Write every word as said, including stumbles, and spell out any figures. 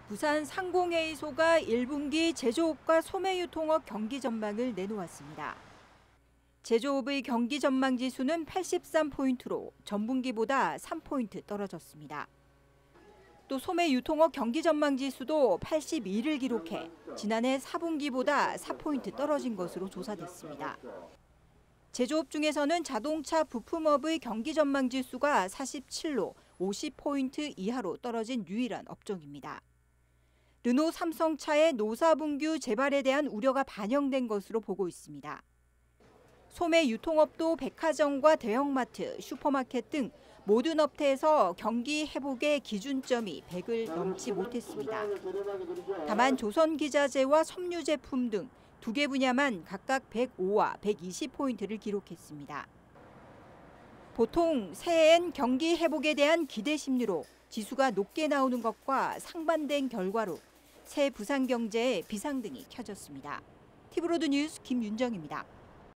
부산 상공회의소가 일 분기 제조업과 소매유통업 경기 전망을 내놓았습니다. 제조업의 경기 전망 지수는 팔십삼 포인트로 전분기보다 삼 포인트 떨어졌습니다. 또 소매유통업 경기 전망 지수도 팔십이를 기록해 지난해 사 분기보다 사 포인트 떨어진 것으로 조사됐습니다. 제조업 중에서는 자동차 부품업의 경기 전망 지수가 사십칠로 오십 포인트 이하로 떨어진 유일한 업종입니다. 르노 삼성차의 노사분규 재발에 대한 우려가 반영된 것으로 보고 있습니다. 소매 유통업도 백화점과 대형마트, 슈퍼마켓 등 모든 업태에서 경기 회복의 기준점이 백을 넘지 못했습니다. 다만 조선기자재와 섬유제품 등 두 개 분야만 각각 백오와 백이십 포인트를 기록했습니다. 보통 새해엔 경기 회복에 대한 기대 심리로 지수가 높게 나오는 것과 상반된 결과로 새 부산 경제에 비상등이 켜졌습니다. 티브로드 뉴스 김윤정입니다.